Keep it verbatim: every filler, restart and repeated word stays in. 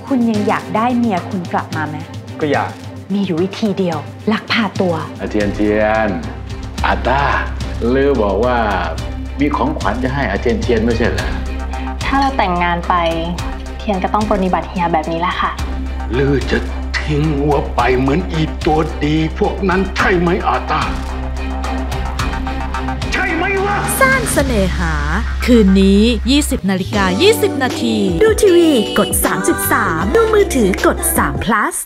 คุณยังอยากได้เมียคุณกลับมาไหมก็อยากมีอยู่วิธีเดียวลักพาตัวอาเทียนเทียนอาต้าลือบอกว่ามีของขวัญจะให้อาเทียนเทียนไม่ใช่เหรอถ้าเราแต่งงานไปเทียนก็ต้องปรนนิบัติเฮียแบบนี้แหละค่ะลือจะทิ้งหัวไปเหมือนอีตัวดีพวกนั้นใช่ไหมอาตาใช่ไหมวะสร้างเสน่หาคืนนี้ ยี่สิบนาฬิกายี่สิบนาทีดูทีวีกด สามจุดสาม ดูมือถือกด สาม พลัส